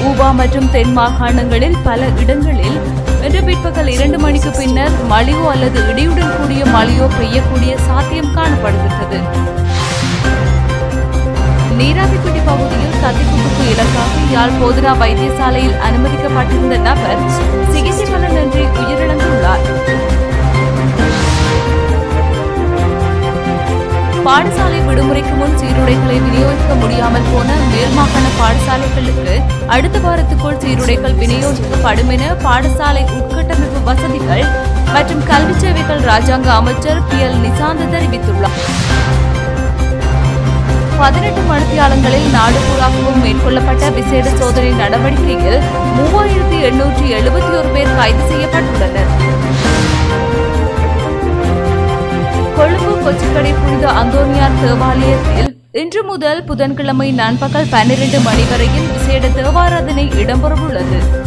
Uber மற்றும் தென் மாகாணங்களில் பல இடங்களில் இன்று பிற்பகல் 2 மணிக்கு பின்னர் மழையோ அல்லது இடியுடன் கூடிய மழையோ பெய்யக்கூடிய சாத்தியம் காணப்படுகின்றது. நீராவிக்குடி பகுதியில் கத்திக்குப்புக்கு இலக்காக யாழ் போதனா வைத்தியசாலையில் அனுமதிக்கப்பட்டிருந்த நபர் சிகிச்சை பலனின்றி உயிரிழந்துள்ளார். பாடசாலை விடுமுறைக்கு முன் சீருடைகளை விநியோகிக்க முடியாமல் போன மேல்மாகாண பாடசாலைகளுக்கு அடுத்த வாரத்துக்குள் சீருடைகள் விநியோகிக்கப்படும் என பாடசாலை உட்கட்டமைப்பு வசதிகள் மற்றும் கல்வி சேவைகள் ராஜாங்க அமைச்சர் PL நிசாந்த தெரிவித்துள்ளார். 18 மணித்தியாலங்களில் நாடு பூராகவும் மேற்கொள்ளப்பட்ட விசேட சோதனை நடவடிக்கையில் 3871 பேர் கைது செய்யப்பட்டுள்ளனர். கொழும்பு கொச்சிக்கடை புனித அந்தோனியார் தேவாலயத்தில் இன்று முதல் புதன்கிழமை நண்பகல் 12 மணி வரையில் விசேட தேவாராதனை இடம்பெறவுள்ளது.